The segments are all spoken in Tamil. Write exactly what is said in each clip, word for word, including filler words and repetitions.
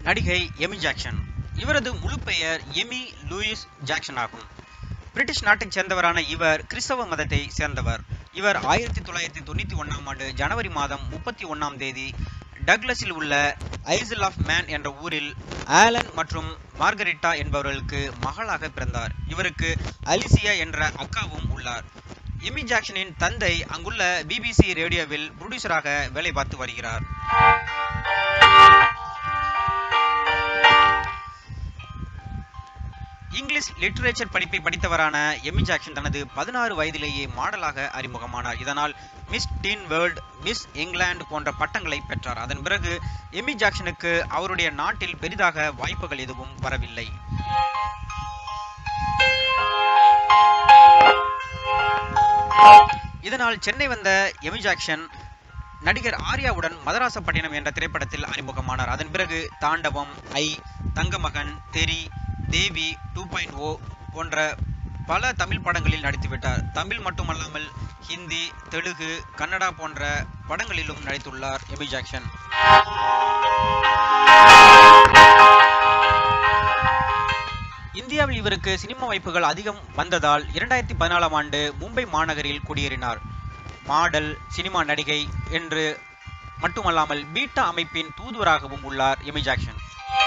நடிகை எமி ஜாக்சன். இவரது முழு பெயர் எமி லூயிஸ் ஜாக்சன் ஆகும். பிரிட்டிஷ் நாட்டைச் சேர்ந்தவரான இவர் கிறிஸ்தவ மதத்தை சேர்ந்தவர். இவர் ஆயிரத்தி தொள்ளாயிரத்தி தொண்ணூத்தி ஒன்னாம் ஆண்டு ஜனவரி மாதம் முப்பத்தி ஒன்னாம் தேதி டக்லஸில் உள்ள ஐசில் ஆஃப் மேன் என்ற ஊரில் ஆலன் மற்றும் மார்கரிட்டா என்பவர்களுக்கு மகளாக பிறந்தார். இவருக்கு அலிசியா என்ற அக்காவும் உள்ளார். எமி ஜாக்சனின் தந்தை அங்குள்ள பிபிசி ரேடியோவில் புரொடியூசராக வேலை பார்த்து வருகிறார். இங்கிலீஷ் லிட்டரேச்சர் படிப்பை படித்தவரான எமி ஜாக்சன் தனது பதினாறு வயதிலேயே மாடலாக அறிமுகமானார். இதனால் Miss Teen World, Miss England போன்ற பட்டங்களை பெற்றார். அதன் பிறகு எமி ஜாக்சனுக்கு அவருடைய நாட்டில் பெரிதாக வாய்ப்புகள் எதுவும் வரவில்லை. இதனால் சென்னை வந்த எமி ஜாக்சன் நடிகர் ஆர்யாவுடன் மதராசப்பட்டினம் என்ற திரைப்படத்தில் அறிமுகமானார். அதன் பிறகு தாண்டவம், ஐ, தங்கமகன், தெரி, தேவி, டூ பாயிண்ட் ஓ போன்ற பல தமிழ் படங்களில் நடித்துவிட்டார். தமிழ் மட்டுமல்லாமல் ஹிந்தி, தெலுங்கு, கன்னடா போன்ற படங்களிலும் நடித்துள்ளார் எமி ஜாக்சன். இந்தியாவில் இவருக்கு சினிமா வாய்ப்புகள் அதிகம் வந்ததால் இரண்டாயிரத்தி பதினாலாம் ஆண்டு மும்பை மாநகரில் குடியேறினார். மாடல், சினிமா நடிகை என்று மட்டுமல்லாமல் பீட்டா அமைப்பின் தூதுவராகவும் உள்ளார் எமி ஜாக்சன்.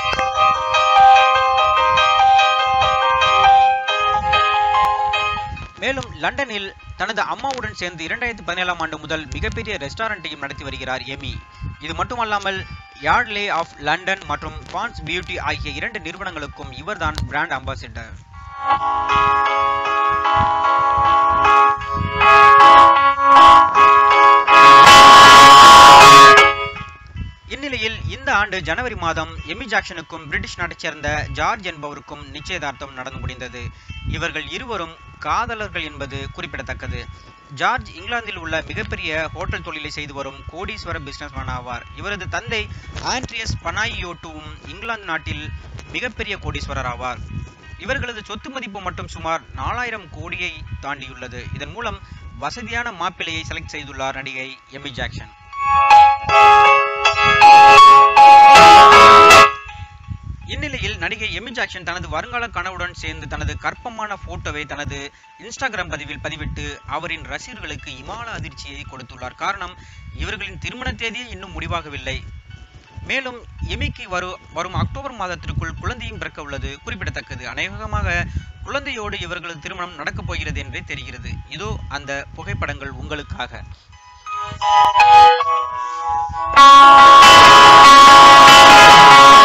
மேலும் லண்டனில் தனது அம்மாவுடன் சேர்ந்து இரண்டாயிரத்தி பதினேழாம் ஆண்டு முதல் மிகப்பெரிய ரெஸ்டாரண்ட்டையும் நடத்தி வருகிறார் எமி. இது மட்டுமல்லாமல் யார்ட்லே ஆஃப் லண்டன் மற்றும் பான்ஸ் பியூட்டி ஆகிய இரண்டு நிறுவனங்களுக்கும் இவர்தான் பிராண்ட் அம்பாசிடர். இந்நிலையில் இந்த ஆண்டு ஜனவரி மாதம் எமி ஜாக்சனுக்கும் பிரிட்டிஷ் நாட்டைச் சேர்ந்த ஜார்ஜ் என்பவருக்கும் நிச்சயதார்த்தம் நடந்து முடிந்தது. இவர்கள் இருவரும் காதலர்கள் என்பது குறிப்பிடத்தக்கது. ஜார்ஜ் இங்கிலாந்தில் உள்ள மிகப்பெரிய ஹோட்டல் தொழிலை செய்து வரும் கோடீஸ்வர பிசினஸ்மேன் ஆவார். இவரது தந்தை ஆண்ட்ரியஸ் பனாயியோட்டுவும் இங்கிலாந்து நாட்டில் மிகப்பெரிய கோடீஸ்வரர் ஆவார். இவர்களது சொத்து மதிப்பு மட்டும் சுமார் நாலாயிரம் கோடியை தாண்டியுள்ளது. இதன் மூலம் வசதியான மாப்பிள்ளையை செலக்ட் செய்துள்ளார் நடிகை எமி ஜாக்சன். இந்நிலையில் நடிகை எமி ஜாக்சன் தனது வருங்கால கணவருடன் சேர்ந்து தனது கற்பமான போட்டோவை தனது இன்ஸ்டாகிராம் பதிவில் பதிவிட்டு அவரின் ரசிகர்களுக்கு இமால அதிர்ச்சியை கொடுத்துள்ளார். காரணம், இவர்களின் திருமண தேதியே இன்னும் முடிவாகவில்லை. மேலும் எமிக்கு வரு வரும் அக்டோபர் மாதத்திற்குள் குழந்தையும் பிறக்க உள்ளது குறிப்பிடத்தக்கது. அநேகமாக குழந்தையோடு இவர்களது திருமணம் நடக்கப் போகிறது என்றே தெரிகிறது. இதோ அந்த புகைப்படங்கள் உங்களுக்காக. Ah